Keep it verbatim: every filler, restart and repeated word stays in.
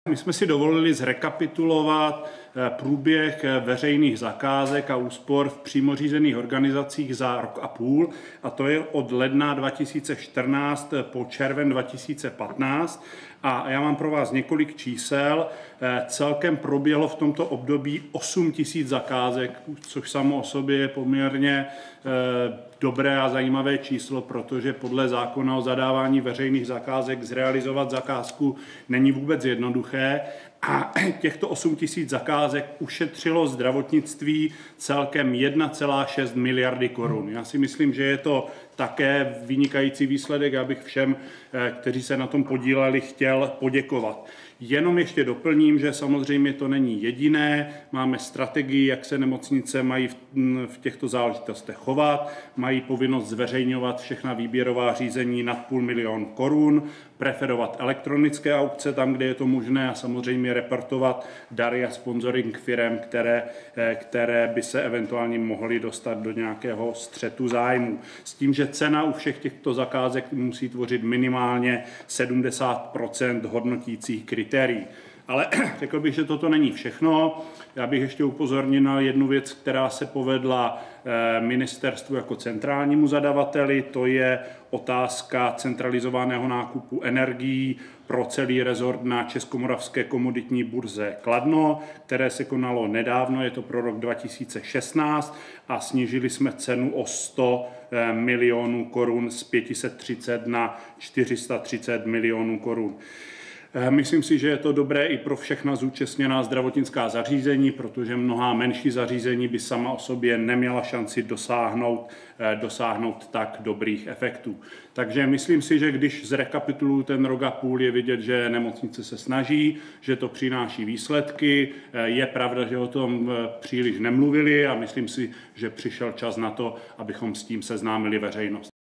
My jsme si dovolili zrekapitulovat průběh veřejných zakázek a úspor v přímo řízených organizacích za rok a půl, a to je od ledna dva tisíce čtrnáct po červen dva tisíce patnáct. A já mám pro vás několik čísel. Celkem proběhlo v tomto období osm tisíc zakázek, což samo o sobě je poměrně dobré a zajímavé číslo, protože podle zákona o zadávání veřejných zakázek zrealizovat zakázku není vůbec jednoduché. A těchto osm tisíc zakázek ušetřilo zdravotnictví celkem jedna celá šest miliardy korun. Já si myslím, že je to také vynikající výsledek. Já bych všem, kteří se na tom podíleli, chtěl poděkovat. Jenom ještě doplním, že samozřejmě to není jediné. Máme strategii, jak se nemocnice mají v těchto záležitostech chovat. Mají povinnost zveřejňovat všechna výběrová řízení nad půl milionu korun, preferovat elektronické aukce tam, kde je to možné, a samozřejmě reportovat dary a sponsoring firem, které, které by se eventuálně mohly dostat do nějakého střetu zájmu. S tím, že cena u všech těchto zakázek musí tvořit minimálně sedmdesát procent hodnotících kritérií. Ale řekl bych, že toto není všechno. Já bych ještě upozornil na jednu věc, která se povedla ministerstvu jako centrálnímu zadavateli. To je otázka centralizovaného nákupu energií pro celý rezort na Českomoravské komoditní burze Kladno, které se konalo nedávno, je to pro rok dva tisíce šestnáct, a snížili jsme cenu o sto milionů korun z pět set třicet na čtyři sta třicet milionů korun. Myslím si, že je to dobré i pro všechna zúčastněná zdravotnická zařízení, protože mnohá menší zařízení by sama o sobě neměla šanci dosáhnout, dosáhnout tak dobrých efektů. Takže myslím si, že když zrekapituluji ten rok a půl, je vidět, že nemocnice se snaží, že to přináší výsledky. Je pravda, že o tom příliš nemluvili, a myslím si, že přišel čas na to, abychom s tím seznámili veřejnost.